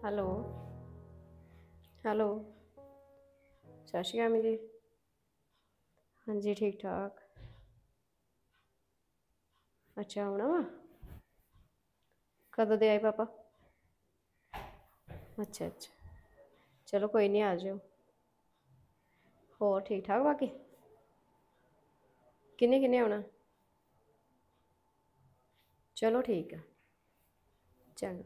Hello hello. ਸਤਿ ਸ਼੍ਰੀ ਅਕਾਲ ਜੀ। ਹਾਂਜੀ ਠੀਕ ਠਾਕ। ਅੱਛਾ ਆਉਣਾ ਵਾ। ਕਦੋਂ ਦੇ ਆਏ ਪਾਪਾ? ਅੱਛਾ ਅੱਛਾ, ਚਲੋ ਕੋਈ ਨਹੀਂ ਆ ਜਾਓ। ਹੋਰ ਠੀਕ ਠਾਕ ਬਾਕੀ? ਕਿੰਨੇ ਕਿੰਨੇ ਆਉਣਾ? ਚਲੋ ਠੀਕ ਆ, ਚੰਗਾ।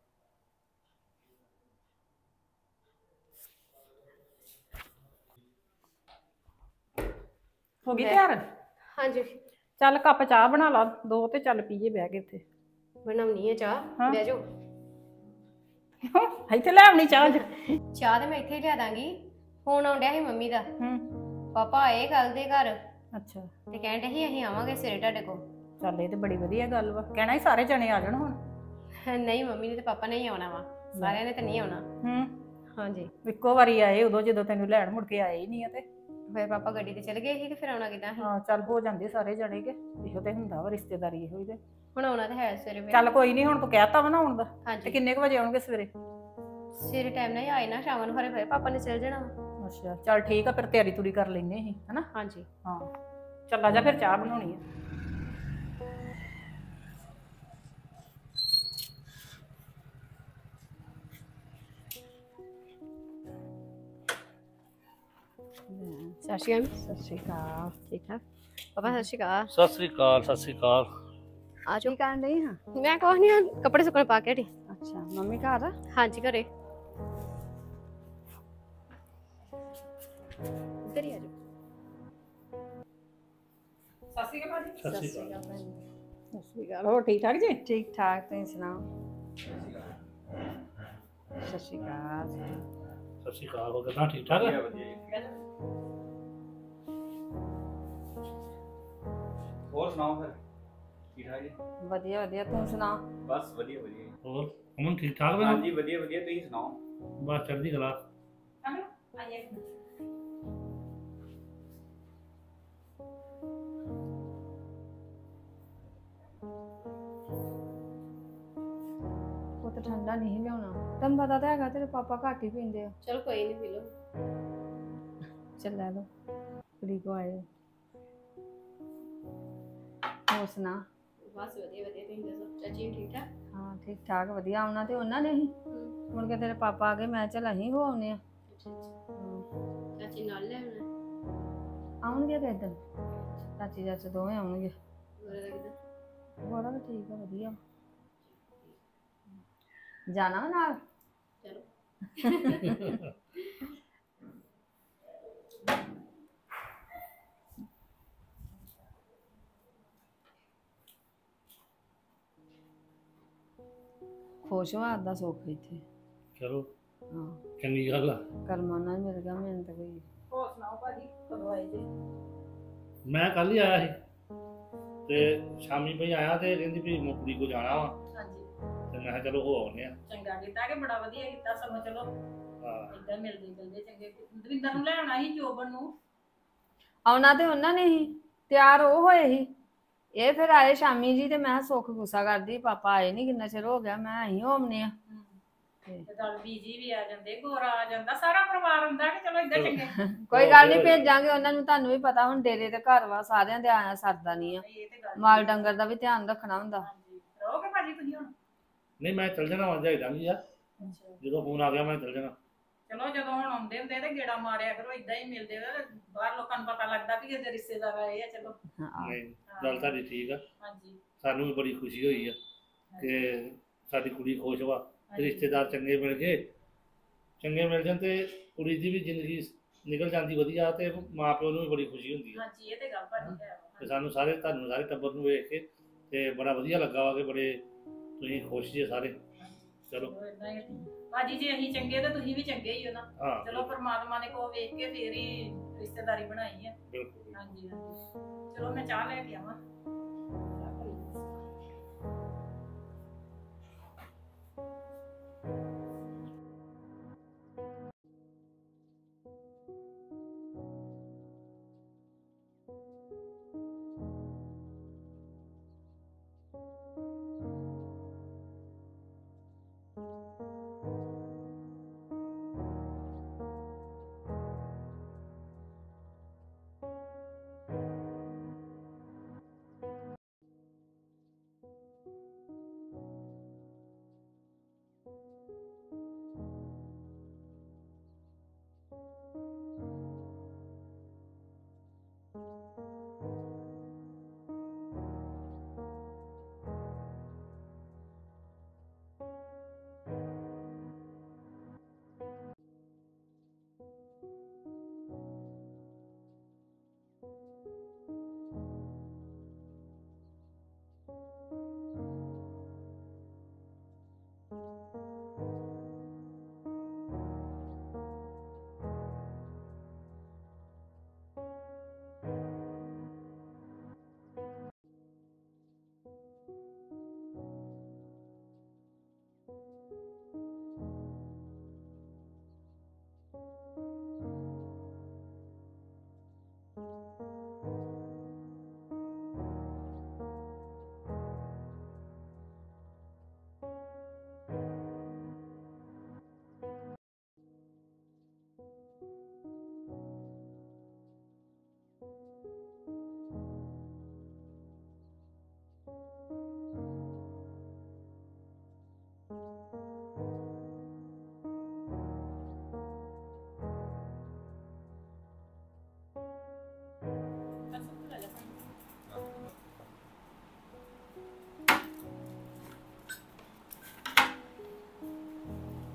ਹੋ ਗਈ ਤਿਆਰ? ਹਾਂਜੀ ਚੱਲ ਕੱਪ ਚਾਹ ਬਣਾ ਲਾ ਦੋ ਤੇ ਚੱਲ ਪੀਏ ਬਹਿ ਕੇ ਇੱਥੇ। ਬਣਾਉਣੀ ਹੈ ਚਾਹ, ਹਾਂ ਬਹਿ ਜਾਓ। ਇੱਥੇ ਲੈ ਆਉਣੀ ਚਾਹ ਅੱਜ। ਚਾਹ ਤੇ ਮੈਂ ਇੱਥੇ ਹੀ ਲਿਆ ਦਾਂਗੀ। ਫੋਨ ਆਉਣ ਡਿਆ ਸੀ ਮੰਮੀ ਦਾ। ਪਾਪਾ ਆਏ ਕੱਲ ਦੇ ਘਰ ਅੱਛਾ ਤੇ ਕਹਿਣ ਡੇ ਸੀ ਅਸੀਂ ਆਵਾਂਗੇ ਸਵੇਰੇ ਤੁਹਾਡੇ ਕੋਲ। ਚੱਲ ਇਹ ਤੇ ਬੜੀ ਵਧੀਆ ਗੱਲ ਵਾ, ਕਹਿਣਾ ਸੀ ਸਾਰੇ ਜਣੇ ਆ ਜਾਣ ਹੁਣ। ਨਹੀਂ ਮੰਮੀ ਨੇ ਤੇ ਪਾਪਾ ਨੇ ਹੀ ਆਉਣਾ ਵਾ, ਸਾਰਿਆਂ ਨੇ ਤੇ ਨਹੀਂ ਆਉਣਾ। ਹਾਂਜੀ ਇੱਕੋ ਵਾਰੀ ਆਏ ਉਦੋਂ ਜਦੋਂ ਤੈਨੂੰ ਲੈਣ, ਮੁੜ ਕੇ ਆਏ ਹੀ ਨਹੀਂ ਆ। ਤੇ ਫਿਰ ਪਾਪਾ ਗੱਡੀ ਤੇ ਚਲੇ ਗਏ ਸੀ ਤੇ ਫਿਰ ਆਉਣਾ ਕਿੱਦਾਂ ਸੀ? ਹਾਂ ਚੱਲ ਹੋ ਜਾਂਦੇ ਸਾਰੇ ਜਣੇ ਕੇ, ਇਹੋ ਤੇ ਹੁੰਦਾ ਵਾ ਰਿਸ਼ਤੇਦਾਰੀ ਇਹੋ ਹੀ। ਤੇ ਹੁਣ ਆਉਣਾ ਤਾਂ ਹੈ ਸਵੇਰੇ। ਚੱਲ ਕੋਈ ਨਹੀਂ, ਹੁਣ ਤੂੰ ਕਹਿਤਾ ਵਾ ਨਾ ਆਉਣ ਦਾ। ਹਾਂਜੀ ਤੇ ਕਿੰਨੇ ਕੁ ਵਜੇ ਆਉਣਗੇ ਸਵੇਰੇ? ਸਵੇਰੇ ਟਾਈਮ ਨਾਲ ਹੀ ਆਏ ਨਾ, ਸ਼ਾਮ ਨੂੰ ਹਰੇ ਫਿਰ ਪਾਪਾ ਨੇ ਚਲ ਜਾਣਾ। ਅੱਛਾ ਚੱਲ ਠੀਕ ਆ, ਫਿਰ ਤਿਆਰੀ ਤੁਰੀ ਕਰ ਲੈਨੇ ਅਸੀਂ ਹਨਾ। ਹਾਂਜੀ ਹਾਂ ਚੱਲ ਆ ਜਾ, ਫਿਰ ਚਾਹ ਬਣਾਉਣੀ ਆ। ਸਤਿ ਸ਼੍ਰੀ ਅਕਾਲ। ਸਤਿ ਸ਼੍ਰੀ ਅਕਾਲ। ਠੀਕ ਠਾਕ ਪਾਪਾ? ਸਤਿ ਸ਼੍ਰੀ ਅਕਾਲ। ਸਤਿ ਸ੍ਰੀ ਅਕਾਲ, ਸਤਿ ਸ੍ਰੀ ਅਕਾਲ। ਆ ਜਾਓ। ਕੀ ਕਰਨ ਡਈ ਹਾਂ? ਮੈਂ ਕੁਛ ਨਹੀਂ, ਕੱਪੜੇ ਸੁੱਕਣੇ ਪਾ ਕੇ ਹਟੀ। ਅੱਛਾ ਮੰਮੀ ਘਰ ਆ? ਹਾਂਜੀ ਘਰੇ। ਇੱਧਰ ਹੀ ਆ ਜਾਓ। ਸਤਿ ਸ਼੍ਰੀ ਅਕਾਲ ਭਾਜੀ। ਸਤਿ ਸ੍ਰੀ ਅਕਾਲ। ਸਤਿ ਸ਼੍ਰੀ ਅਕਾਲ। ਹੋਰ ਠੀਕ ਠਾਕ ਜੀ? ਠੀਕ ਠਾਕ, ਤੁਸੀਂ ਸੁਣਾਓ? ਸਤਿ ਸ਼੍ਰੀ ਅਕਾਲ। ਸਤਿ ਸ੍ਰੀ ਅਕਾਲ। ਹੋ ਗਿਆ ਠੀਕ ਠਾਕ? ਹੋਰ ਸੁਣਾਓ ਫਿਰ, ਠੀਕ ਠਾਕ ਜੀ? ਵਧੀਆ ਵਧੀਆ, ਤੂੰ ਸੁਣਾ? ਬਸ ਵਧੀਆ ਵਧੀਆ ਜੀ। ਹੋਰ ਅਮਨ ਠੀਕ ਠਾਕ ਵਾ? ਹਾਂਜੀ ਵਧੀਆ ਵਧੀਆ, ਤੁਸੀਂ ਸੁਣਾਓ? ਬਸ ਚੜ੍ਹਦੀ ਕਲਾ। ਉਹ ਤਾਂ ਠੰਡਾ ਨਹੀਂ ਲਿਆਉਣਾ, ਤੈਨੂੰ ਪਤਾ ਤਾਂ ਹੈਗਾ ਤੇਰੇ ਪਾਪਾ ਘੱਟ ਹੀ ਪੀਂਦੇ ਆ। ਚਲੋ ਕੋਈ ਨਹੀਂ ਪੀ ਲਓ। ਚੱਲ ਲੈ ਲਓ, ਕੁੜੀ ਕੋ ਆਏ। ਹੋਰ ਸੁਣਾ? ਬਸ ਵਧੀਆ ਵਧੀਆ, ਤੁਸੀਂ ਦੱਸੋ ਚਾਚੀ ਠੀਕ ਠਾਕ? ਹਾਂ ਠੀਕ ਠਾਕ ਵਧੀਆ, ਆਉਣਾ ਤੇ ਉਹਨਾਂ ਨੇ ਹੀ। ਮੁੜ ਕੇ ਤੇਰੇ ਪਾਪਾ ਆ ਗਏ, ਮੈਂ ਚੱਲ ਅਸੀਂ ਹੋ ਆਉਂਦੇ ਆ। ਚਾਚੀ ਨਾਲ ਲੈ ਆਉਣਾ? ਆਉਣਗੇ ਤੇ ਇੱਧਰ ਚਾਚੀ ਚਾਚਾ ਦੋਵੇਂ ਆਉਣਗੇ। ਗੋਰੇ ਦਾ ਕਿੱਦਾਂ? ਗੋਰਾ ਵੀ ਠੀਕ ਆ, ਵਧੀਆ। ਜਾਣਾ ਵਾ ਨਾਲ? ਚਲੋ ਖੁਸ਼ ਹੋਆ ਦਾ ਸੁੱਖ ਇੱਥੇ। ਚਲੋ ਹਾਂ ਚੰਗੀ ਗੱਲ ਆ। ਕਰਮਾਂ ਨਾਲ ਮਿਲ ਗਿਆ ਮੈਨੂੰ ਤਾਂ ਕੋਈ। ਹੋਰ ਸੁਣਾਓ ਭਾਜੀ, ਕਦੋਂ ਆਏ ਜੀ? ਮੈਂ ਕੱਲ ਹੀ ਆਇਆ ਸੀ ਤੇ ਸ਼ਾਮੀ ਪਈ ਆਇਆ ਤੇ ਕਹਿੰਦੀ ਵੀ ਮੁਕੜੀ ਕੋ ਜਾਣਾ ਵਾ। ਹਾਂਜੀ ਤੇ ਮੈਂ ਕਿਹਾ ਚਲੋ ਹੋ ਆਉਂਦੇ ਆ। ਚੰਗਾ ਕੀਤਾ ਕਿ ਬੜਾ ਵਧੀਆ ਕੀਤਾ ਸਗੋਂ। ਚਲੋ ਹਾਂ ਇੱਦਾਂ ਮਿਲਦੇ ਚੰਗੇ। ਦਵਿੰਦਰ ਨੂੰ ਲੈ ਆਉਣਾ ਸੀ, ਜੋਬਨ ਨੂੰ। ਆਉਣਾ ਤੇ ਉਹਨਾਂ ਨੇ ਹੀ, ਤਿਆਰ ਉਹ ਹੋਏ ਸੀ। ਇਹ ਫਿਰ ਆਏ ਸ਼ਾਮੀ ਜੀ, ਤੇ ਮੈਂ ਸੁੱਖ ਗੁੱਸਾ ਕਰਦੀ ਪਾਪਾ ਆਏ ਨਹੀਂ, ਕਿੰਨਾ ਚਿਰ ਹੋ ਗਿਆ, ਮੈਂ ਅਸੀਂ ਹੋਮਨੇ ਆ। ਤੇ ਨਾਲ ਬੀਜੀ ਵੀ ਆ ਜਾਂਦੇ, ਗੋਰਾ ਆ ਜਾਂਦਾ, ਸਾਰਾ ਪਰਿਵਾਰ ਹੁੰਦਾ ਕਿ ਚਲੋ ਇੱਦਾਂ ਚੰਗੇ। ਕੋਈ ਗੱਲ ਨਹੀਂ, ਭੇਜਾਂਗੇ ਉਹਨਾਂ ਨੂੰ। ਤੁਹਾਨੂੰ ਵੀ ਪਤਾ ਹੁਣ ਡੇਰੇ ਤੇ ਘਰ ਵਾ, ਸਾਰਿਆਂ ਦੇ ਆਇਆ ਸਰਦਾ ਨਹੀਂ ਆ। ਇਹ ਤੇ ਗੱਲ ਮਾਲ ਡੰਗਰ ਦਾ ਵੀ ਧਿਆਨ ਰੱਖਣਾ ਹੁੰਦਾ। ਹਾਂਜੀ ਰਹੋਗੇ ਭਾਜੀ ਤੁਸੀਂ ਹੁਣ? ਨਹੀਂ ਮੈਂ ਚੱਲ ਜਾਣਾ ਵਾ, ਜਾਈਦਾ ਨਹੀਂ ਆ। ਜਦੋਂ ਫੋਨ ਆ ਗਿਆ ਮੈਂ ਚੱਲ ਜਾਣਾ। ਚਲੋ ਜਦੋਂ ਹੁਣ ਆਉਂਦੇ ਹੁੰਦੇ ਤੇ ਗੇੜਾ ਮਾਰਿਆ ਕਰੋ, ਇਦਾਂ ਹੀ ਮਿਲਦੇ ਹੋ। ਬਾਹਰ ਲੋਕਾਂ ਨੂੰ ਪਤਾ ਲੱਗਦਾ ਵੀ ਇਹਦੇ ਰਿਸ਼ਤੇਦਾਰ ਆਏ ਆ। ਚਲੋ ਨਹੀਂ ਗੱਲ ਤੁਹਾਡੀ ਠੀਕ ਆ। ਹਾਂਜੀ ਸਾਨੂੰ ਵੀ ਬੜੀ ਖੁਸ਼ੀ ਹੋਈ ਆ ਕਿ ਸਾਡੀ ਕੁੜੀ ਖੁਸ਼ ਵਾ। ਰਿਸ਼ਤੇਦਾਰ ਚੰਗੇ ਮਿਲ ਗਏ, ਚੰਗੇ ਮਿਲ ਜਾਣ ਤੇ ਕੁੜੀ ਦੀ ਵੀ ਜ਼ਿੰਦਗੀ ਨਿਕਲ ਜਾਂਦੀ ਵਧੀਆ, ਤੇ ਮਾਂ ਪਿਓ ਨੂੰ ਵੀ ਬੜੀ ਖੁਸ਼ੀ ਹੁੰਦੀ ਆ। ਹਾਂਜੀ ਇਹ ਤੇ ਗੱਲ ਭਾਜੀ ਹੈ। ਤੇ ਸਾਨੂੰ ਸਾਰੇ, ਤੁਹਾਨੂੰ ਸਾਰੇ ਟੱਬਰ ਨੂੰ ਵੇਖ ਕੇ ਤੇ ਬੜਾ ਵਧੀਆ ਲੱਗਾ ਵਾ ਕਿ ਬੜੇ ਤੁਸੀਂ ਖੁਸ਼ ਜੇ ਸਾਰੇ। ਚਲੋ ਇਦਾਂ ਹੀ ਭਾਜੀ, ਜੇ ਅਸੀਂ ਚੰਗੇ ਤਾਂ ਤੁਸੀਂ ਵੀ ਚੰਗੇ ਹੀ ਹੋ ਨਾ। ਹਾਂ ਚਲੋ ਪਰਮਾਤਮਾ ਨੇ ਕੋ ਵੇਖ ਕੇ ਫੇਰ ਹੀ ਰਿਸ਼ਤੇਦਾਰੀ ਬਣਾਈ ਹੈ। ਬਿਲਕੁਲ। ਹਾਂਜੀ ਹਾਂਜੀ ਚਲੋ ਮੈਂ ਚਾਹ ਲੈ ਕੇ ਆਵਾਂ।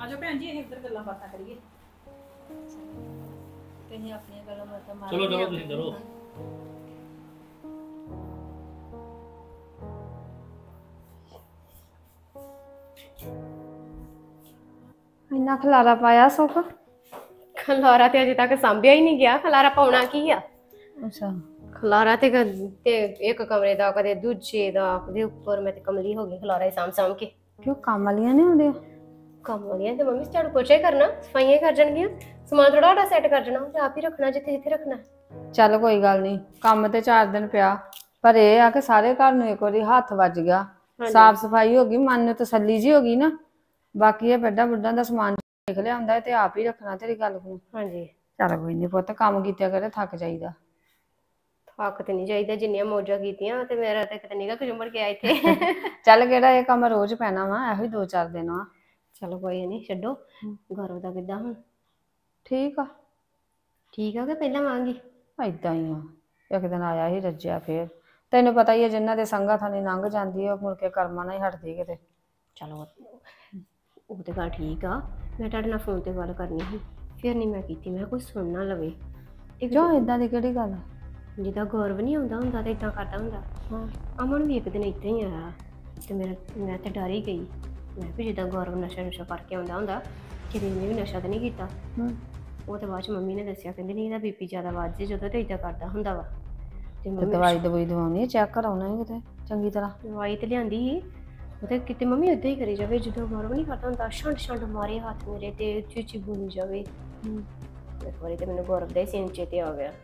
ਆਜੋ ਭੈਣ ਜੀ ਇਹ ਇੱਧਰ ਗੱਲਾਂ ਬਾਤਾਂ ਕਰੀਏ। ਤੁਸੀਂ ਆਪਣੀਆਂ ਗੱਲਾਂ ਬਾਤਾਂ ਮਾਰੋ। ਚਲੋ ਚਲੋ ਤੁਸੀਂ ਕਰੋ। ਇੰਨਾ ਖਲਾਰਾ ਪਾਇਆ ਸੁੱਖ। ਖਲਾਰਾ ਤੇ ਅਜੇ ਤੱਕ ਸਾਂਭਿਆ ਹੀ ਨਹੀਂ ਗਿਆ। ਖਲਾਰਾ ਪਾਉਣਾ ਕੀ ਆ? ਅੱਛਾ ਖਲਾਰਾ ਤੇ ਤੇ ਇੱਕ ਕਮਰੇ ਦਾ, ਕਦੇ ਦੂਜੇ ਦਾ, ਕਦੇ ਉੱਪਰ। ਮੈਂ ਤੇ ਕਮਲੀ ਹੋ ਗਈ ਖਲਾਰਾ ਹੀ ਸਾਂਭ ਕੇ। ਕਿਉਂ ਕੰਮ ਵਾਲੀਆਂ ਨਹੀਂ ਹੁੰਦੀਆਂ? ਕੰਮ ਵਾਲੀਆਂ ਤੇ ਮੰਮੀ ਝਾੜੂ ਪੋਚਾ ਹੀ ਕਰਨਾ, ਸਫਾਈਆਂ ਹੀ ਕਰ ਜਾਣਗੀਆਂ। ਸਮਾਨ ਥੋੜਾ ਸਾਡਾ ਸੈੱਟ ਕਰ ਜਾਣਾ, ਤੇ ਆਪ ਹੀ ਰੱਖਣਾ ਜਿੱਥੇ ਜਿੱਥੇ ਰੱਖਣਾ। ਚੱਲ ਕੋਈ ਗੱਲ ਨਹੀਂ, ਕੰਮ ਤੇ 4 ਦਿਨ ਪਿਆ, ਪਰ ਇਹ ਆ ਕਿ ਸਾਰੇ ਘਰ ਨੂੰ ਇੱਕ ਵਾਰੀ ਹੱਥ ਵੱਜ ਗਿਆ, ਸਾਫ ਸਫਾਈ ਹੋ ਗਈ, ਮਨ ਨੂੰ ਤਸੱਲੀ ਜੀ ਹੋ ਗਈ ਨਾ। ਬਾਕੀ ਇਹ ਬੈੱਡਾਂ ਬੁੱਡਾਂ ਦਾ ਸਮਾਨ ਦੇਖ ਲਿਆ ਹੁੰਦਾ ਤੇ ਆਪ ਹੀ ਰੱਖਣਾ। ਤੇਰੀ ਗੱਲ ਨੂੰ ਹਾਂਜੀ ਚੱਲ ਕੋਈ ਨਹੀਂ ਪੁੱਤ, ਕੰਮ ਕੀਤਿਆ ਕਰੇ, ਥੱਕ ਜਾਈਦਾ। ਥੱਕ ਤੇ ਨਹੀਂ ਜਾਈਦਾ, ਜਿੰਨੀਆਂ ਮੌਜਾਂ ਕੀਤੀਆਂ। ਤੇ ਮੇਰਾ ਤੇ ਕਿਤੇ ਨਿਗਾ ਖਜੁੰਮੜ ਗਿਆ ਇੱਥੇ। ਚੱਲ ਕਿਹੜਾ ਇਹ ਕੰਮ ਰੋਜ਼ ਪੈਣਾ ਵਾ, ਇਹੋ ਹੀ 2-4 ਦਿਨ ਵਾ। ਚਲੋ ਕੋਈ ਨਹੀਂ, ਛੱਡੋ। ਗੌਰਵ ਦਾ ਕਿੱਦਾਂ ਹੁਣ? ਠੀਕ ਆ। ਠੀਕ ਆ ਕਿ ਪਹਿਲਾਂ ਵਾਂਗੀ? ਏਦਾਂ ਹੀ ਆ, ਇੱਕ ਦਿਨ ਆਇਆ ਸੀ ਰੱਜਿਆ। ਫੇਰ ਤੈਨੂੰ ਪਤਾ ਹੀ ਆ, ਜਿਨ੍ਹਾਂ ਦੇ ਸੰਗਾਂ ਥਾਣੀ ਲੰਘ ਜਾਂਦੀ ਆ, ਮੁੜ ਕੇ ਕਰਮਾਂ ਨਾਲ ਹੀ ਹਟਦੀ ਕਿਤੇ। ਚਲੋ ਉਹ ਤੇ ਗੱਲ ਠੀਕ ਆ। ਮੈਂ ਤੁਹਾਡੇ ਨਾਲ ਫੋਨ ਤੇ ਗੱਲ ਕਰਨੀ ਸੀ, ਫਿਰ ਨਹੀਂ ਮੈਂ ਕੀਤੀ। ਮੈਂ ਕੁਝ ਸੁਣ ਨਾ ਲਵੇ। ਕਿਉਂ, ਏਦਾਂ ਦੀ ਕਿਹੜੀ ਗੱਲ? ਜਿੱਦਾਂ ਗੌਰਵ ਨਹੀਂ ਆਉਂਦਾ ਹੁੰਦਾ ਤੇ ਇਦਾਂ ਕਰਦਾ ਹੁੰਦਾ। ਹਾਂ ਅਮਨ ਵੀ ਇੱਕ ਦਿਨ ਏਦਾਂ ਹੀ ਆਇਆ ਤੇ ਮੈਂ ਤੇ ਡਰ ਹੀ ਗਈ। ਮੈਂ ਵੀ ਜਿੱਦਾਂ ਗੌਰਵ ਨਸ਼ਾ ਕਰਕੇ ਆਉਂਦਾ ਹੁੰਦਾ, ਕਿਤੇ ਇਹਨੇ ਵੀ ਨਸ਼ਾ ਤਾਂ ਨਹੀਂ ਕੀਤਾ। ਉਹ ਤੇ ਬਾਅਦ ਚ ਮੰਮੀ ਨੇ ਦੱਸਿਆ, ਕਹਿੰਦੇ ਨਹੀਂ ਇਹਦਾ ਬੀਪੀ ਜ਼ਿਆਦਾ ਵੱਧ ਜੇ ਜਦੋਂ ਤੇ ਏਦਾਂ ਕਰਦਾ ਹੁੰਦਾ ਵਾ। ਤੇ ਦਵਾਈ ਦਵਾਉਣੀ, ਚੈੱਕ ਕਰਾਉਣਾ ਹੈ ਕਿਤੇ ਚੰਗੀ ਤਰ੍ਹਾਂ। ਦਵਾਈ ਤੇ ਲਿਆਂਦੀ ਸੀ ਉਹਦੇ, ਕਿਤੇ ਮੰਮੀ ਏਦਾਂ ਹੀ ਕਰੀ ਜਾਵੇ ਜਦੋਂ ਗੌਰਵ ਨਹੀਂ ਕਰਦਾ ਹੁੰਦਾ। ਛੰਡ ਮਾਰੇ ਹੱਥ ਮੇਰੇ ਤੇ, ਉੱਚੀ ਬੋਲੀ ਜਾਵੇ। ਇੱਕ ਵਾਰੀ ਤੇ ਮੈਨੂੰ ਗੌਰਵ ਦਾ ਹੀ ਸੀਨ ਚੇਤੇ ਆ ਗਿਆ।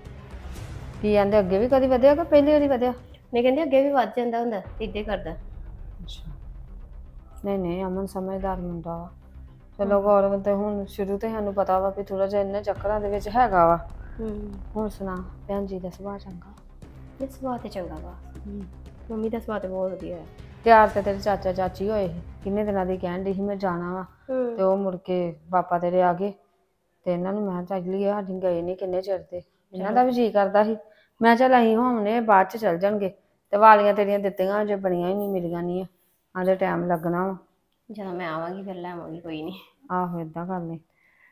ਕੀ ਕਹਿੰਦੇ, ਅੱਗੇ ਵੀ ਕਦੀ ਵਧਿਆ ਕਿ ਪਹਿਲੀ ਵਾਰੀ ਵਧਿਆ? ਨਹੀਂ, ਕਹਿੰਦੇ ਅੱਗੇ ਵੀ ਵੱਧ ਜਾਂਦਾ ਹੁੰਦਾ, ਏਦਾਂ ਹੀ ਕਰਦਾ। ਅੱਛਾ, ਨਹੀਂ ਅਮਨ ਸਮਝਦਾਰ ਮੁੰਡਾ ਵਾ। ਚਲੋ ਗੌਰਵ ਤੇ ਹੁਣ ਸ਼ੁਰੂ ਤੋਂ ਸਾਨੂੰ ਪਤਾ ਵਾ ਵੀ ਥੋੜਾ ਜਿਹਾ ਇਹਨਾਂ ਚੱਕਰਾਂ ਦੇ ਵਿੱਚ ਹੈਗਾ ਵਾ। ਹੁਣ ਸੁਣਾ, ਭੈਣ ਜੀ ਦਾ ਸੁਭਾਅ ਚੰਗਾ? ਇਹ ਸੁਭਾਅ ਤੇ ਚੰਗਾ ਵਾ। ਮੰਮੀ ਦਾ ਸੁਭਾਅ ਤੇ ਬਹੁਤ ਵਧੀਆ ਹੈ। ਤਿਆਰ ਤੇ ਤੇਰੇ ਚਾਚਾ ਚਾਚੀ ਹੋਏ ਸੀ, ਕਿੰਨੇ ਦਿਨਾਂ ਦੀ ਕਹਿਣ ਡਈ ਸੀ ਮੈਂ ਜਾਣਾ ਵਾ। ਤੇ ਉਹ ਮੁੜ ਕੇ ਪਾਪਾ ਤੇਰੇ ਆ ਗਏ ਤੇ ਇਹਨਾਂ ਨੂੰ ਮੈਂ ਚੱਲ ਲਈਏ, ਸਾਡੀ ਗਏ ਨਹੀਂ ਕਿੰਨੇ ਚਿਰ ਤੇ। ਇਹਨਾਂ ਦਾ ਵੀ ਜੀਅ ਕਰਦਾ ਸੀ। ਮੈਂ ਚੱਲ ਅਸੀਂ ਹੋਮਨੇ ਬਾਅਦ ਚ ਚੱਲ ਜਾਣਗੇ। ਤੇ ਵਾਲੀਆਂ ਤੇਰੀਆਂ ਦਿੱਤੀਆਂ ਜੇ ਬਣੀਆਂ ਹੀ ਨਹੀਂ, ਮਿਲੀਆਂ ਨਹੀਂ ਆ, ਆਂਦੇ ਟਾਈਮ ਲੱਗਣਾ ਵਾ। ਜਦੋਂ ਮੈਂ ਆਵਾਂਗੀ ਫਿਰ ਲੈ ਆਵਾਂਗੀ, ਕੋਈ ਨਹੀਂ। ਆਹੋ ਏਦਾਂ ਕਰ ਲਈ।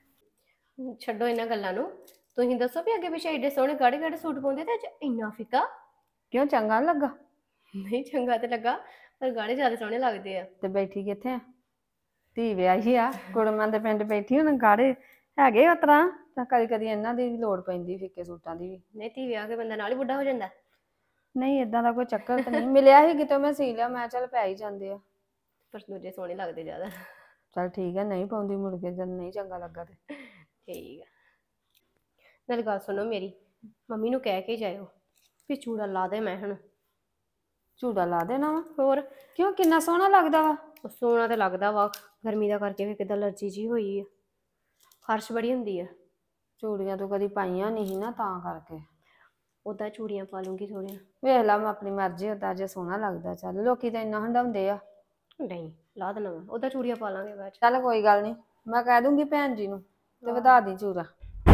ਛੱਡੋ ਇਹਨਾਂ ਗੱਲਾਂ ਨੂੰ। ਤੁਸੀਂ ਦੱਸੋ ਵੀ ਅੱਗੇ ਪਿੱਛੇ ਏਡੇ ਸੋਹਣੇ ਗਾੜੇ ਸੂਟ ਪਾਉਂਦੇ ਤੇ ਅੱਜ ਇੰਨਾ ਫਿੱਕਾ ਕਿਉਂ, ਚੰਗਾ ਨੀ ਲੱਗਾ? ਨਹੀਂ, ਚੰਗਾ ਤੇ ਲੱਗਾ, ਪਰ ਗਾੜੇ ਜ਼ਿਆਦਾ ਸੋਹਣੇ ਲੱਗਦੇ ਆ। ਤੇ ਬੈਠੀ ਕਿੱਥੇ ਆ? ਧੀ ਵਿਆਹੀ ਆ, ਕੁੜਮਾਂ ਦੇ ਪਿੰਡ ਬੈਠੀ। ਹੁਣ ਗਾੜੇ ਹੈਗੇ ਉਸ ਤਰ੍ਹਾਂ, ਤਾਂ ਕਦੀ ਕਦੀ ਇਹਨਾਂ ਦੀ ਵੀ ਲੋੜ ਪੈਂਦੀ ਫਿੱਕੇ ਸੂਟਾਂ ਦੀ ਵੀ। ਨਹੀਂ, ਧੀ ਵਿਆਹ ਕੇ ਬੰਦਾ ਨਾਲ ਹੀ ਬੁੱਢਾ ਹੋ ਜਾਂਦਾ। ਨਹੀਂ ਏਦਾਂ ਦਾ ਕੋਈ ਚੱਕਰ ਤਾਂ ਨਹੀਂ। ਮਿਲਿਆ ਸੀ ਕਿਤੇ, ਮੈਂ ਸੀ ਲਿਆ। ਮੈਂ ਚੱਲ ਪੈ ਹੀ ਜਾਂਦੇ ਆ। ਪਰ ਦੂਜੇ ਸੋਹਣੇ ਲੱਗਦੇ ਜ਼ਿਆਦਾ। ਚੱਲ ਠੀਕ ਹੈ, ਨਹੀਂ ਪਾਉਂਦੀ ਮੁੜ ਕੇ ਜਦ ਨਹੀਂ ਚੰਗਾ ਲੱਗਾ ਤੇ। ਠੀਕ ਆ। ਨਾਲ ਗੱਲ ਸੁਣੋ ਮੇਰੀ, ਮੰਮੀ ਨੂੰ ਕਹਿ ਕੇ ਜਾਇਓ ਵੀ ਚੂੜਾ ਲਾ ਦੇ। ਮੈਂ ਹੁਣ ਝੂੜਾ ਲਾ ਦੇਣਾ ਵਾ? ਹੋਰ ਕਿਉਂ, ਕਿੰਨਾ ਸੋਹਣਾ ਲੱਗਦਾ ਵਾ। ਉਹ ਸੋਹਣਾ ਤੇ ਲੱਗਦਾ ਵਾ, ਗਰਮੀ ਦਾ ਕਰਕੇ ਵੀ ਕਿੱਦਾਂ ਅਲਰਜੀ ਜੀ ਹੋਈ ਆ, ਖਾਰਸ਼ ਬੜੀ ਹੁੰਦੀ ਆ। ਚੂੜੀਆਂ ਤੂੰ ਕਦੀ ਪਾਈਆਂ ਨਹੀਂ ਸੀ ਨਾ, ਤਾਂ ਕਰਕੇ। ਉੱਦਾਂ ਚੂੜੀਆਂ ਪਾ ਲੂੰਗੀ ਥੋੜੀਆਂ। ਵੇਖ ਲਾ, ਮੈਂ ਆਪਣੀ ਮਰਜ਼ੀ, ਉਦਾਂ ਜੇ ਸੋਹਣਾ ਲੱਗਦਾ। ਚੱਲ ਲੋਕੀ ਤਾਂ ਇੰਨਾ ਹੰਡਾਉਂਦੇ ਆ। ਨਹੀਂ, ਲਾ ਦੇਣਾ ਵਾ, ਉੱਦਾਂ ਚੂੜੀਆਂ ਪਾ ਲਾਂਗੇ ਬਾਅਦ ਚ। ਚੱਲ ਕੋਈ ਗੱਲ ਨਹੀਂ, ਮੈਂ ਕਹਿ ਦੂੰਗੀ ਭੈਣ ਜੀ ਨੂੰ ਤੇ ਵਧਾ ਦੀ ਚੂੜਾ।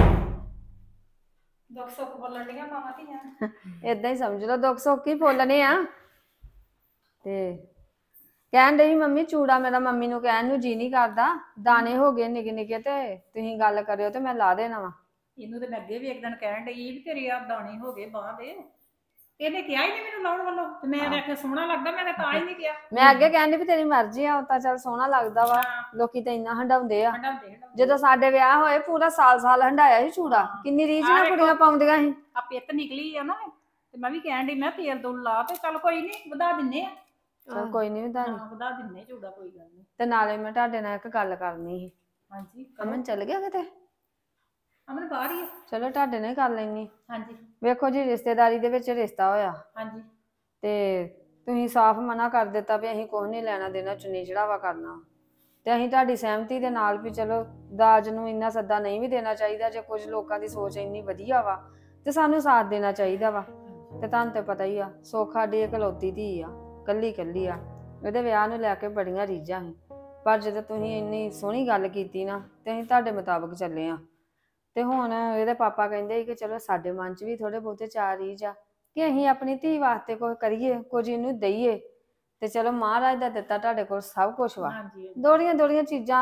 ਦੁੱਖ ਸੁੱਖ ਬੋਲਣ ਡੀਆਂ ਮਾਵਾਂ ਧੀਆਂ। ਏਦਾਂ ਹੀ ਸਮਝ ਲਓ, ਦੁੱਖ ਸੁੱਖ ਹੀ ਫੁੱਲਣੇ ਆ। ਤੇ ਕਹਿਣ ਡਈ ਮੰਮੀ ਚੂੜਾ ਮੇਰਾ ਮੰਮੀ ਨੂੰ ਕਹਿਣ ਨੂੰ ਜੀ ਨਹੀਂ ਕਰਦਾ, ਦਾਣੇ ਹੋ ਗਏ ਨਿੱਕੇ ਨਿੱਕੇ, ਤੇ ਤੁਸੀਂ ਗੱਲ ਕਰਿਓ ਤੇ ਮੈਂ ਲਾ ਦੇਣਾ ਵਾ। ਇਹਨੂੰ ਤੇ ਮੈਂ ਅੱਗੇ ਵੀ ਇੱਕ ਦਿਨ ਕਹਿਣ ਡਈ ਵੀ ਤੇਰੇ ਆ ਦਾਣੇ ਹੋ ਗਏ ਬਾਂਹ ਦੇ। ਇਹਨੇ ਕਿਹਾ ਹੀ ਨਹੀਂ ਮੈਨੂੰ ਲਾਉਣ ਵੱਲੋਂ, ਤੇ ਮੈਂ ਆਖਿਆ ਸੋਹਣਾ ਲੱਗਦਾ, ਮੈਂ ਤਾਂ ਹੀ ਨਹੀਂ ਕਿਹਾ। ਮੈਂ ਅੱਗੇ ਕਹਿੰਦੀ ਵੀ ਤੇਰੀ ਮਰਜ਼ੀ ਆ, ਉਹ ਤਾਂ ਚੱਲ ਸੋਹਣਾ ਲੱਗਦਾ ਵਾ। ਲੋਕੀ ਤਾਂ ਇੰਨਾ ਹੰਡਾਉਂਦੇ ਆ। ਹੰਡਾਉਂਦੇ ਜਦੋਂ ਸਾਡੇ ਵਿਆਹ ਹੋਏ ਪੂਰਾ ਸਾਲ ਹੰਡਾਇਆ ਸੀ ਚੂੜਾ। ਕਿੰਨੀ ਰੀਝ ਨਾਲ ਕੁੜੀਆਂ ਪਾਉਂਦੀਆਂ ਸੀ। ਆ ਪਿੱਤ ਨਿਕਲੀ ਆ ਨਾ, ਤੇ ਮੈਂ ਵੀ ਕਹਿਣ ਡਈ, ਮੈਂ ਤੇਲ ਦੂਲ ਲਾ ਤੇ ਚੱਲ ਕੋਈ ਨਹੀਂ ਵਧਾ ਦਿੰਨੇ ਆ। ਚਲ ਕੋਈ ਨਹੀਂ ਵਧਾਣੀ, ਵਧਾ ਦਿੰਨੇ ਚੂੜਾ, ਕੋਈ ਗੱਲ ਨਹੀਂ। ਤੇ ਨਾਲੇ ਮੈਂ ਤੁਹਾਡੇ ਨਾਲ ਇੱਕ ਗੱਲ ਕਰਨੀ ਸੀ। ਹਾਂਜੀ, ਅਮਨ ਚੱਲ ਗਿਆ ਕਿਤੇ? ਅਮਨ ਬਾਹਰ ਹੀ ਆ। ਚਲੋ ਤੁਹਾਡੇ ਨਾਲ ਹੀ ਕਰ ਲੈਣੀ। ਹਾਂਜੀ ਵੇਖੋ ਜੀ, ਰਿਸ਼ਤੇਦਾਰੀ ਦੇ ਵਿੱਚ ਰਿਸ਼ਤਾ ਹੋਇਆ ਹਾਂਜੀ ਤੇ ਤੁਸੀਂ ਸਾਫ਼ ਮਨਾ ਕਰ ਦਿੱਤਾ ਵੀ ਅਸੀਂ ਕੁਝ ਨਹੀਂ ਲੈਣਾ ਦੇਣਾ, ਚੁੰਨੀ ਚੜਾਵਾ ਕਰਨਾ। ਤੇ ਅਸੀਂ ਤੁਹਾਡੀ ਸਹਿਮਤੀ ਦੇ ਨਾਲ ਵੀ ਚਲੋ ਦਾਜ ਨੂੰ ਇੰਨਾ ਸੱਦਾ ਨਹੀਂ ਵੀ ਦੇਣਾ ਚਾਹੀਦਾ। ਜੇ ਕੁਝ ਲੋਕਾਂ ਦੀ ਸੋਚ ਇੰਨੀ ਵਧੀਆ ਵਾ ਤੇ ਸਾਨੂੰ ਸਾਥ ਦੇਣਾ ਚਾਹੀਦਾ ਵਾ। ਤੇ ਤੁਹਾਨੂੰ ਤੇ ਪਤਾ ਹੀ ਆ, ਸੁੱਖ ਸਾਡੀ ਇਕਲੌਤੀ ਧੀ ਆ, ਕੱਲੀ ਆ। ਇਹਦੇ ਵਿਆਹ ਨੂੰ ਲੈ ਕੇ ਬੜੀਆਂ ਰੀਝਾਂ ਸੀ, ਪਰ ਜਦੋਂ ਤੁਸੀਂ ਇੰਨੀ ਸੋਹਣੀ ਗੱਲ ਕੀਤੀ ਨਾ, ਤੇ ਅਸੀਂ ਤੁਹਾਡੇ ਮੁਤਾਬਕ ਚੱਲੇ ਆ। ਤੇ ਹੁਣ ਇਹਦੇ ਪਾਪਾ ਕਹਿੰਦੇ ਕਿ ਚਲੋ ਸਾਡੇ ਮਨ 'ਚ ਵੀ ਥੋੜੇ ਬਹੁਤੇ ਚਾਰ ਰੀਝ ਆ ਕਿ ਅਸੀਂ ਆਪਣੀ ਧੀ ਵਾਸਤੇ ਕੁਝ ਕਰੀਏ, ਕੁਝ ਇਹਨੂੰ ਦਈਏ। ਤੇ ਚਲੋ ਮਹਾਰਾਜ ਦਾ ਦਿੱਤਾ ਤੁਹਾਡੇ ਕੋਲ ਸਭ ਕੁਝ ਵਾ। ਦੋੜੀਆਂ ਚੀਜ਼ਾਂ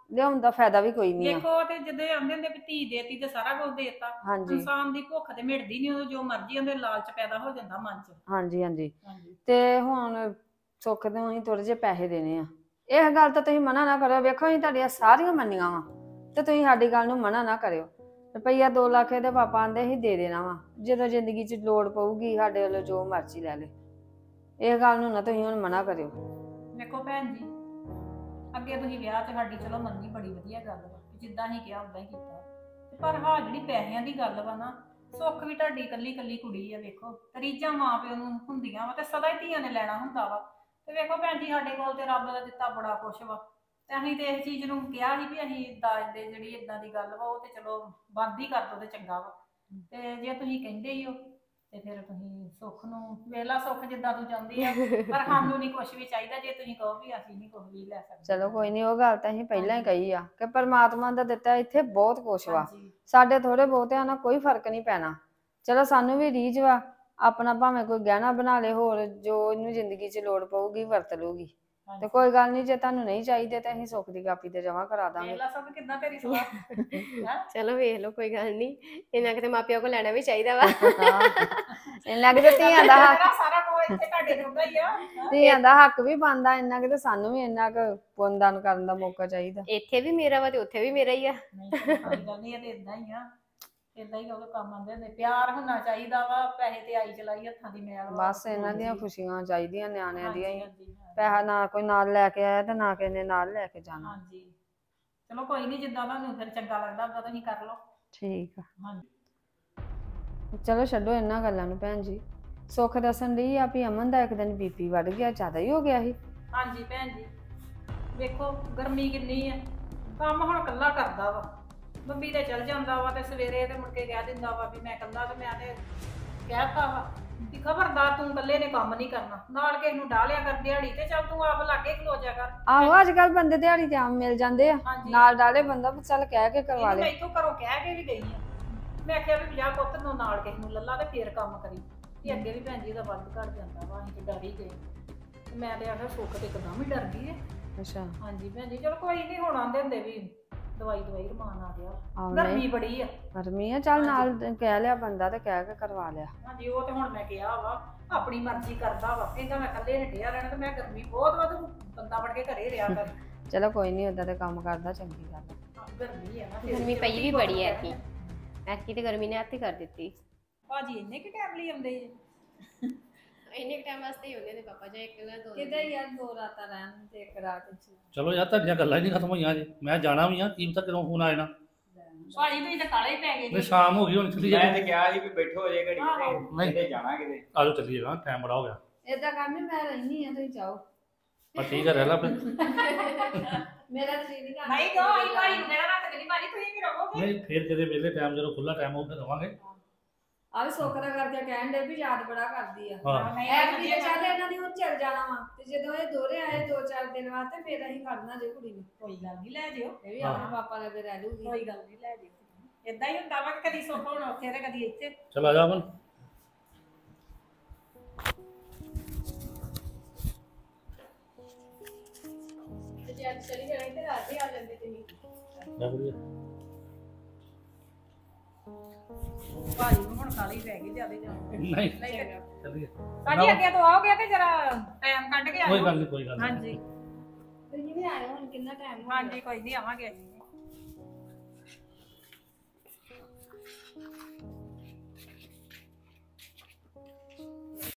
ਲਿਆਉਣ ਦਾ ਫਾਇਦਾ ਵੀ ਕੋਈ ਨਹੀਂ ਆ। ਦੇਖੋ ਤੇ ਜਦੋਂ ਆਂਦੇ ਹੁੰਦੇ ਵੀ ਧੀ ਦੇਤੀ ਤੇ ਸਾਰਾ ਕੁਝ ਦੇਤਾ। ਹਾਂਜੀ ਇਨਸਾਨ ਦੀ ਭੁੱਖ ਤੇ ਮਿਟਦੀ ਨਹੀਂ, ਉਹ ਜੋ ਮਰਜ਼ੀ ਉਹਦੇ ਲਾਲਚ ਪੈਦਾ ਹੋ ਜਾਂਦਾ ਮਨ 'ਚ। ਹਾਂਜੀ ਹਾਂਜੀ ਹਾਂਜੀ ਤੇ ਹੁਣ ਸੁੱਖ ਨੂੰ ਅਸੀਂ ਥੋੜੇ ਜਿਹੇ ਪੈਸੇ ਦੇਣੇ ਆ। ਇਹ ਗੱਲ ਤਾਂ ਤੁਸੀਂ ਮਨਾ ਨਾ ਕਰੋ। ਵੇਖੋ ਅਸੀਂ ਤੁਹਾਡੀਆਂ ਸਾਰੀਆਂ ਮੰਨੀਆਂ ਵਾ ਤੇ ਤੁਸੀਂ ਸਾਡੀ ਗੱਲ ਨੂੰ ਮਨਾ ਨਾ ਕਰਿਓ। ਰੁਪਈਆ 2 ਲੱਖ ਇਹਦੇ ਪਾਪਾ ਆਂਦੇ ਅਸੀਂ ਦੇ ਦੇਣਾ ਵਾ, ਜਦੋਂ ਜ਼ਿੰਦਗੀ 'ਚ ਲੋੜ ਪਊਗੀ ਸਾਡੇ ਵੱਲੋਂ ਜੋ ਮਰਜ਼ੀ ਲੈ ਲੈ। ਇਹ ਗੱਲ ਨੂੰ ਨਾ ਤੁਸੀਂ ਹੁਣ ਮਨਾ ਕਰਿਓ। ਵੇਖੋ ਭੈਣ ਜੀ, ਅੱਗੇ ਤੁਸੀਂ ਵਿਆਹ ਤੇ ਸਾਡੀ ਚਲੋ ਮੰਨੀ, ਬੜੀ ਵਧੀਆ ਗੱਲ ਵਾ, ਜਿੱਦਾਂ ਹੀ ਕਿਹਾ ਉਦਾਂ ਹੀ ਕੀਤਾ। ਪਰ ਹਾਂ ਜਿਹੜੀ ਪੈਸਿਆਂ ਦੀ ਗੱਲ ਵਾ ਨਾ, ਸੁੱਖ ਵੀ ਤੁਹਾਡੀ ਇਕੱਲੀ ਇਕੱਲੀ ਕੁੜੀ ਆ। ਵੇਖੋ ਤਰੀਜਾਂ ਮਾਂ ਪਿਓ ਨੂੰ ਹੁੰਦੀਆਂ ਵਾ ਤੇ ਸਦਾ ਹੀ ਧੀਆਂ ਨੇ ਲੈਣਾ ਹੁੰਦਾ ਵਾ। ਤੇ ਵੇਖੋ ਭੈਣ ਜੀ, ਸਾਡੇ ਕੋਲ ਤੇ ਰੱਬ ਦਾ ਦਿੱਤਾ ਬੜਾ ਕੁਛ ਵਾ, ਤੇ ਅਸੀਂ ਤੇ ਇਸ ਚੀਜ਼ ਨੂੰ ਕਿਹਾ ਸੀ ਵੀ ਅਸੀਂ ਦਾਜ ਦੇ ਜਿਹੜੀ ਇਦਾਂ ਦੀ ਗੱਲ ਵਾ ਉਹ ਤੇ ਚਲੋ ਬੰਦ ਹੀ ਕਰ ਦੋ ਤੇ ਚੰਗਾ ਵਾ। ਤੇ ਜੇ ਤੁਸੀਂ ਕਹਿੰਦੇ ਹੀ ਹੋ ਤੇ ਫਿਰ ਤੁਸੀਂ ਸੁੱਖ ਨੂੰ ਵੇਲਾ, ਸੁੱਖ ਜਿੱਦਾਂ ਤੂੰ ਚਾਹੁੰਦੀ ਆ, ਪਰ ਸਾਨੂੰ ਨਹੀਂ ਕੁਝ ਵੀ ਚਾਹੀਦਾ। ਜੇ ਤੁਸੀਂ ਕਹੋ ਵੀ ਅਸੀਂ ਨਹੀਂ ਕੁਝ ਵੀ ਲੈ ਸਕਦੇ। ਚਲੋ ਕੋਈ ਨਹੀਂ, ਉਹ ਗੱਲ ਤਾਂ ਅਸੀਂ ਪਹਿਲਾਂ ਹੀ ਕਹੀ ਆ ਕਿ ਪਰਮਾਤਮਾ ਦਾ ਦਿੱਤਾ ਇੱਥੇ ਬਹੁਤ ਕੁਛ ਵਾ। ਹਾਂਜੀ ਸਾਡੇ ਥੋੜੇ ਬਹੁਤਿਆਂ ਨਾਲ ਕੋਈ ਫਰਕ ਨਹੀਂ ਪੈਣਾ। ਚਲੋ ਸਾਨੂੰ ਵੀ ਰੀਝ ਵਾ, ਆਪਣਾ ਭਾਵੇਂ ਕੋਈ ਗਹਿਣਾ ਬਣਾ ਲੇ, ਹੋਰ ਜੋ ਇਹਨੂੰ ਜ਼ਿੰਦਗੀ 'ਚ ਲੋੜ ਪਊਗੀ ਵਰਤ ਲੂਗੀ। ਤੇ ਕੋਈ ਗੱਲ ਨਹੀਂ, ਜੇ ਤੁਹਾਨੂੰ ਨਹੀਂ ਚਾਹੀਦੇ ਤਾਂ ਅਸੀਂ ਸੁੱਖ ਦੀ ਕਾਪੀ ਤੇ ਜਮਾ ਕਰਾ ਦਾਂਗੇ। ਵੇਲਾ ਸੁੱਖ ਕਿੱਦਾਂ ਤੇਰੀ ਸਲਾਹ? ਚਲੋ ਵੇਖ ਲਓ, ਕੋਈ ਗੱਲ ਨਹੀਂ। ਇਹਨਾਂ ਕਿਤੇ ਮਾਪਿਆਂ ਕੋਲ ਲੈਣਾ ਵੀ ਚਾਹੀਦਾ ਵਾ। ਇੰਨਾ ਕਿਤੇ ਧੀਆਂ ਦਾ ਹੱਕ, ਸਾਰਾ ਕੁਝ ਇੱਥੇ ਤੁਹਾਡੇ ਜੋਗਾ ਹੀ ਆ। ਧੀਆਂ ਦਾ ਹੱਕ ਵੀ ਬਣਦਾ ਇੰਨਾ ਕਿਤੇ, ਸਾਨੂੰ ਵੀ ਇੰਨਾ ਕੁ ਪੁੰਨਦਾਨ ਕਰਨ ਦਾ ਮੌਕਾ ਚਾਹੀਦਾ। ਇੱਥੇ ਵੀ ਮੇਰਾ ਵਾ ਤੇ ਉੱਥੇ ਵੀ ਮੇਰਾ ਹੀ ਆ। ਨਹੀਂ ਕੋਈ ਗੱਲ ਨਹੀਂ, ਇਹ ਤੇ ਇਦਾਂ ਹੀ ਆ। ਇਦਾਂ ਹੀ ਉਹ ਕੰਮ ਆਉਂਦੇ ਹੁੰਦੇ, ਪਿਆਰ ਹੋਣਾ ਚਾਹੀਦਾ ਵਾ। ਪੈਸੇ ਤੇ ਆਈ ਚਲਾਈ ਹੱਥਾਂ ਦੀ ਮੈਲ ਵਾ। ਬਸ ਇਹਨਾਂ ਦੀਆਂ ਖੁਸ਼ੀਆਂ ਚਾਹੀਦੀਆਂ ਨਿਆਣਿਆਂ ਦੀਆਂ ਹੀ। ਹਾਂਜੀ, ਹਾਂਜੀ, ਪੈਸਾ ਨਾ ਕੋਈ ਨਾਲ ਲੈ ਕੇ ਆਇਆ ਤੇ ਨਾ ਕਿਸੇ ਨੇ ਨਾਲ ਲੈ ਕੇ ਜਾਣਾ। ਹਾਂਜੀ। ਚਲੋ ਕੋਈ ਨਹੀਂ, ਜਿੱਦਾਂ ਤੁਹਾਨੂੰ ਫਿਰ ਚੰਗਾ ਲੱਗਦਾ ਉਦਾਂ ਤੁਸੀਂ ਕਰ ਲਓ। ਠੀਕ ਆ, ਹਾਂਜੀ ਚਲੋ ਛੱਡੋ ਇਹਨਾਂ ਗੱਲਾਂ ਨੂੰ। ਭੈਣ ਜੀ ਸੁੱਖ ਦੱਸਣ ਲਈ ਆ ਵੀ ਅਮਨ ਦਾ ਇੱਕ ਦਿਨ ਬੀਪੀ ਵੱਧ ਗਿਆ, ਜ਼ਿਆਦਾ ਹੀ ਹੋ ਗਿਆ ਸੀ। ਹਾਂਜੀ ਭੈਣ ਜੀ, ਵੇਖੋ ਗਰਮੀ ਕਿੰਨੀ ਆ, ਕੰਮ ਹੁਣ ਇਕੱਲਾ ਕਰਦਾ ਵਾ। ਬੰਬੀ ਤੇ ਚਲ ਜਾਂਦਾ ਵਾ ਤੇ ਸਵੇਰੇ ਤੇ ਮੁੜ ਕੇ ਕਹਿ ਦਿੰਦਾ ਵਾ ਵੀ ਮੈਂ ਇਕੱਲਾ, ਤੇ ਮੈਂ ਤੇ ਕਹਿਤਾ ਵਾ ਵੀ ਖਬਰਦਾਰ ਤੂੰ ਇਕੱਲੇ ਨੇ ਕੰਮ ਨਹੀਂ ਕਰਨਾ, ਨਾਲ ਕਿਸੇ ਨੂੰ ਡਾਹ ਲਿਆ ਕਰ ਦਿਹਾੜੀ ਤੇ। ਚੱਲ ਤੂੰ ਆਪ ਲਾਗੇ ਖਲੋ ਜਾ ਕਰ। ਆਹੋ ਅੱਜ ਕੱਲ ਬੰਦੇ ਦਿਹਾੜੀ ਤੇ ਆਮ ਮਿਲ ਜਾਂਦੇ ਆ, ਹਾਂਜੀ। ਨਾਲ ਡਾਲੇ ਬੰਦਾ ਵੀ ਚੱਲ ਕਹਿ ਕੇ ਕਰਵਾ ਇਹਨੂੰ ਲੇ। ਮੈਂ ਇੱਥੋਂ ਘਰੋਂ ਕਹਿ ਕੇ ਵੀ ਗਈ ਆ, ਮੈਂ ਆਖਿਆ ਵੀ ਜਾ ਪੁੱਤ ਨੂੰ ਨਾਲ ਕਿਸੇ ਨੂੰ ਲੱਲਾ ਤੇ ਫੇਰ ਕੰਮ ਕਰੀ। ਤੇ ਅੱਗੇ ਵੀ ਭੈਣ ਜੀ ਦਾ ਵੱਧ ਘਟ ਜਾਂਦਾ ਵਾ, ਅਸੀਂ ਤੇ ਡਰ ਹੀ ਗਏ। ਤੇ ਮੈਂ ਤੇ ਆਖਿਆ ਸੁੱਖ ਤੇ ਇੱਕਦਮ ਹੀ ਡਰ ਗਈ ਹੈ। ਅੱਛਾ ਹਾਂਜੀ ਭੈਣ ਜੀ, ਚਲੋ ਕੋਈ ਨਹੀਂ, ਹੁਣ ਆਂਦੇ ਹੁੰਦੇ ਵੀ ਦਵਾਈ ਰਮਾਨ ਆ ਗਿਆ। ਆਹੋ ਗਰਮੀ ਨਹੀਂ, ਬੜੀ ਆ। ਗਰਮੀ ਆ, ਚੱਲ ਨਾਲ ਕਹਿ ਲਿਆ ਬੰਦਾ ਤੇ ਕਹਿ ਕੇ ਕਰਵਾ ਲਿਆ। ਹਾਂਜੀ ਉਹ ਤੇ ਹੁਣ ਮੈਂ ਕਿਹਾ ਵਾ, ਆਪਣੀ ਮਰਜ਼ੀ ਕਰਦਾ ਵਾ। ਕਹਿੰਦਾ ਮੈਂ ਇਕੱਲੇ ਨੇ ਡਿਆ ਰਹਿਣਾ, ਤੇ ਮੈਂ ਗਰਮੀ ਬਹੁਤ ਵਾ, ਤੂੰ ਬੰਦਾ ਬਣ ਕੇ ਘਰੇ ਰਿਹਾ ਕਰ। ਚਲੋ ਕੋਈ ਨਹੀਂ, ਓਦਾਂ ਤੇ ਕੰਮ ਕਰਦਾ, ਚੰਗੀ ਗੱਲ ਆ। ਗਰਮੀ ਆ ਨਾ ਫਿਰ। ਗਰਮੀ ਪਈ ਵੀ ਬੜੀ ਐ ਐਤਕੀ। ਐਤਕੀ ਤੇ ਗਰਮੀ ਨੇ ਹੱਥ ਹੀ ਕਰ ਦਿੱਤੀ। ਭਾਜੀ ਇੰਨੇ ਕਿ ਟਾਈਮ ਲਈ ਆਉਂਦੇ ਜੀ? ਇੰਨੇ ਟਾਈਮ ਵਾਸਤੇ ਹੀ ਹੁੰਦੇ ਨੇ ਪਾਪਾ, ਜਾਂ ਇੱਕ ਜਾਂ ਦੋ। ਕਿਤੇ ਯਾਰ 2 ਰਾਤਾਂ ਰਹਿਣ ਤੇ 1 ਰਾਤ ਚ। ਚਲੋ ਯਾਰ, ਤੁਹਾਡੀਆਂ ਗੱਲਾਂ ਹੀ ਨਹੀਂ ਖਤਮ ਹੋਈਆਂ ਜੀ। ਮੈਂ ਜਾਣਾ ਵੀ ਆ, ਕੀ ਪਤਾ ਕਦੋਂ ਫੋਨ ਆ ਜਾਣਾ। ਭਾਜੀ ਤੁਸੀਂ ਤਾਂ ਕਾਲੇ ਹੀ ਪੈ ਗਏ ਨਹੀਂ ਜੀ। ਸ਼ਾਮ ਹੋ ਗਈ, ਹੁਣ ਚੱਲੀ ਮੈਂ ਜਾਈਏ। ਤੇ ਕਿਹਾ ਸੀ ਵੀ ਬੈਠੋ ਅਜੇ ਘੜੀ ਆਹੋ। ਤੇ ਕਿਤੇ ਜਾਣਾ ਕਿਤੇ। ਆਜੋ ਚੱਲੀਏਗਾ, ਟਾਈਮ ਬੜਾ ਹੋ ਗਿਆ। ਏਦਾਂ ਕਰਨੀ, ਮੈਂ ਰਹਿਣੀ ਆ, ਤੁਸੀਂ ਜਾਓ। ਪਰ ਠੀਕ ਹੈ, ਰਹਿ ਲਾ ਆਪਣੇ। ਮੇਰਾ ਜੀ ਨਹੀਂ ਕਰਦਾ। ਨਹੀਂ ਕਹੋ ਅਸੀਂ ਭਾਈ ਨੂੰ ਦੇਣਾ ਰੱਖ ਦੇਣੀ, ਭਾਜੀ ਤੁਸੀਂ ਵੀ ਰਹੋਗੇ। ਨਹੀਂ ਫਿਰ ਕਿਤੇ ਵਿਹਲੇ ਟਾਈਮ, ਜਦੋਂ ਖੁੱਲਾ ਟਾਈਮ ਹੋਊ ਫਿਰ ਰਵਾਂਗੇ। ਆ ਵੀ ਸੁੱਖ ਦਾ ਕਰਕੇ ਕਹਿਣ ਦੇ ਵੀ ਯਾਦ ਬੜਾ ਕਰਦੀ ਆ। ਹਾਂ ਨਹੀਂ ਐ ਵੀ ਤੇ ਚੱਲ ਇਹਨਾਂ ਦੀ ਹੁਣ ਚੱਲ ਜਾਣਾ ਵਾ, ਤੇ ਜਦੋਂ ਇਹ ਦੋਹਰੇ ਆਏ 2-4 ਦਿਨ ਵਾਸਤੇ ਫਿਰ ਅਸੀਂ ਕੱਢਣਾ ਜੇ ਕੁੜੀ ਨੂੰ। ਕੋਈ ਗੱਲ ਨਹੀਂ, ਲੈ ਜਿਓ। ਇਹ ਵੀ ਆਪਣੇ ਪਾਪਾ ਲੱਗੇ ਰਹਿ ਲੂਗੀ। ਕੋਈ ਗੱਲ ਨਹੀਂ, ਲੈ ਜਿਓ। ਇਦਾਂ ਹੀ ਹੁੰਦਾ ਵਾ ਕਿ ਕਦੀ ਸੁੱਖ ਹੁਣ ਉੱਥੇ ਤੇ ਕਦੀ ਇੱਥੇ। ਚਲ ਆ ਜਾ ਅਮਨ। ਤੇ ਜੇ ਅੱਜ ਚਲੀ ਜਾਣੀ ਤੇ ਰਾਤ ਹੀ ਆ ਜਾਂਦੇ ਤੁਸੀਂ। ਜਾ ਵਧੀਆ। ਭਾਜੀ ਨੂੰ ਹੁਣ ਕਾਲੀ ਪੈ ਗਈ ਜਿਆਦੇ ਜਾਣ। ਨਹੀਂ ਨਹੀਂ ਚੱਲੀਏ। ਭਾਜੀ ਅੱਗੇ ਤੋਂ ਆਓਗੇ ਤੇ ਜਰਾ ਟਾਈਮ ਕੱਢ ਕੇ ਆਇਓ। ਕੋਈ ਗੱਲ ਨਹੀਂ, ਕੋਈ ਗੱਲ ਨਹੀਂ। ਹਾਂਜੀ ਤੁਸੀਂ ਵੀ ਆਏ ਹੁਣ ਕਿੰਨਾ ਟਾਈਮ ਹੋ ਗਿਆ। ਹਾਂਜੀ ਕੋਈ ਨਹੀਂ, ਆਵਾਂਗੇ ਅਸੀਂ।